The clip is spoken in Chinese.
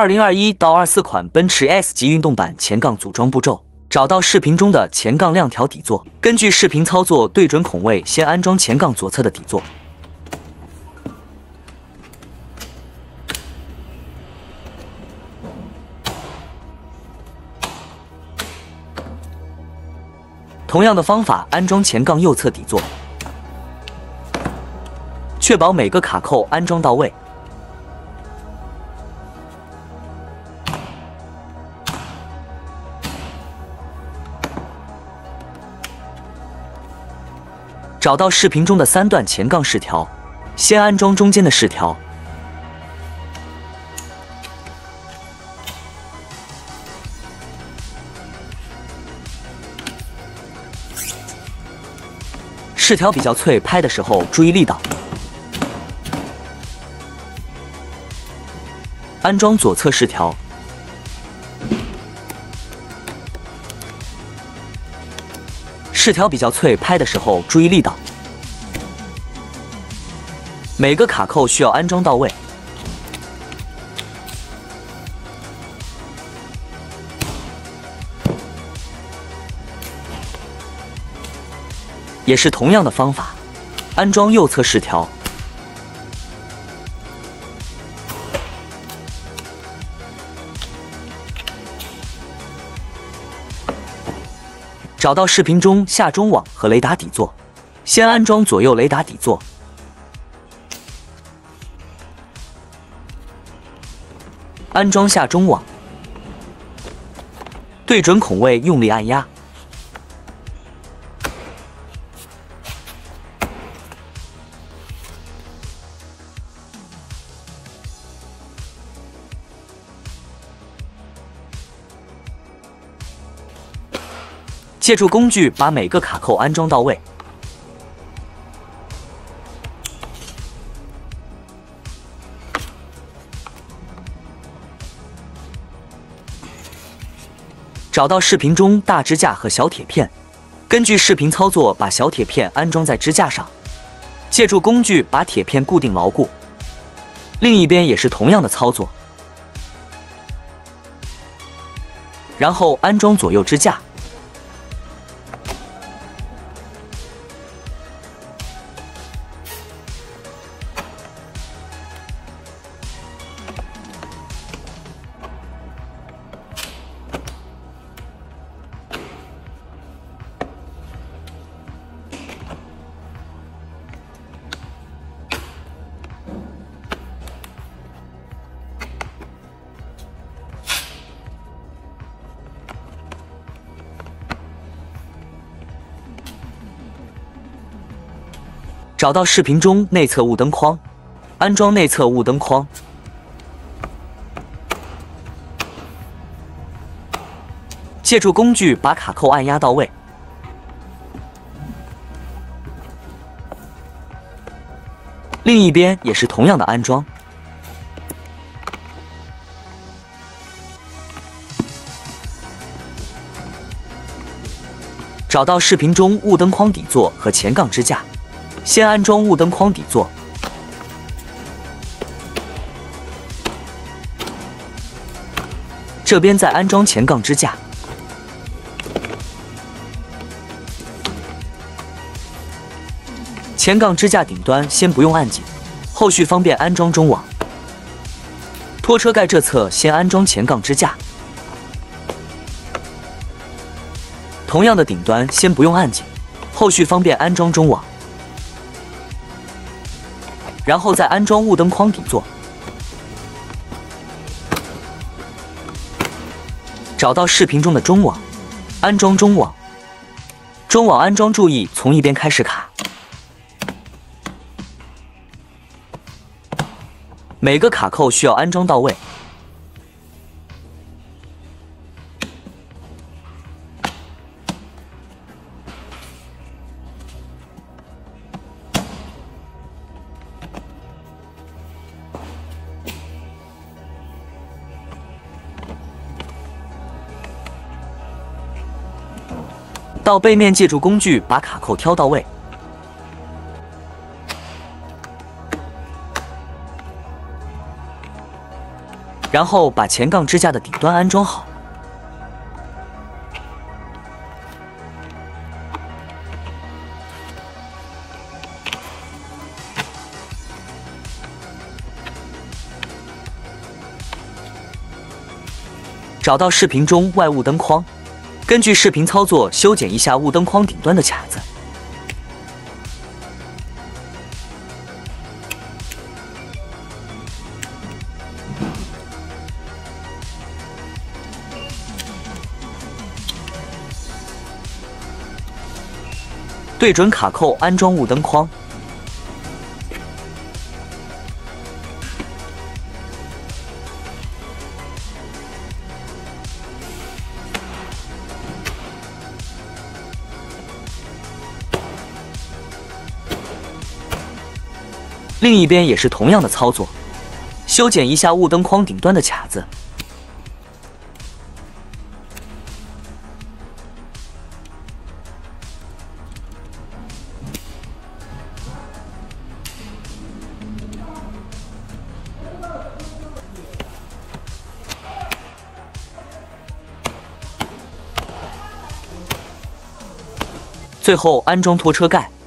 2021到24款奔驰 S 级运动版前杠组装步骤。找到视频中的前杠亮条底座，根据视频操作对准孔位，先安装前杠左侧的底座。同样的方法安装前杠右侧底座，确保每个卡扣安装到位。找到视频中的3段前杠饰条，先安装中间的饰条。饰条比较脆，拍的时候注意力道。安装左侧饰条。饰条比较脆，拍的时候注意力道。每个卡扣需要安装到位。也是同样的方法，安装右侧饰条。找到视频中下中网和雷达底座，先安装左右雷达底座。安装下中网，对准孔位用力按压。借助工具把每个卡扣安装到位。找到视频中大支架和小铁片，根据视频操作把小铁片安装在支架上，借助工具把铁片固定牢固。另一边也是同样的操作，然后安装左右支架。找到视频中内侧雾灯框，安装内侧雾灯框。借助工具把卡扣按压到位。另一边也是同样的安装。找到视频中雾灯框底座和前杠支架。先安装雾灯框底座，这边再安装前杠支架。前杠支架顶端先不用按紧，后续方便安装中网。拖车盖这侧先安装前杠支架，同样的顶端先不用按紧，后续方便安装中网。然后再安装雾灯框底座。找到视频中的中网，安装中网。中网安装注意从一边开始卡，每个卡扣需要安装到位。到背面借助工具把卡扣挑到位。 然后把前杠支架的顶端安装好。找到视频中外雾灯框，根据视频操作修剪一下雾灯框顶端的卡子。对准卡扣安装雾灯框。另一边也是同样的操作，修剪一下雾灯框顶端的卡子。最后安装拖车盖。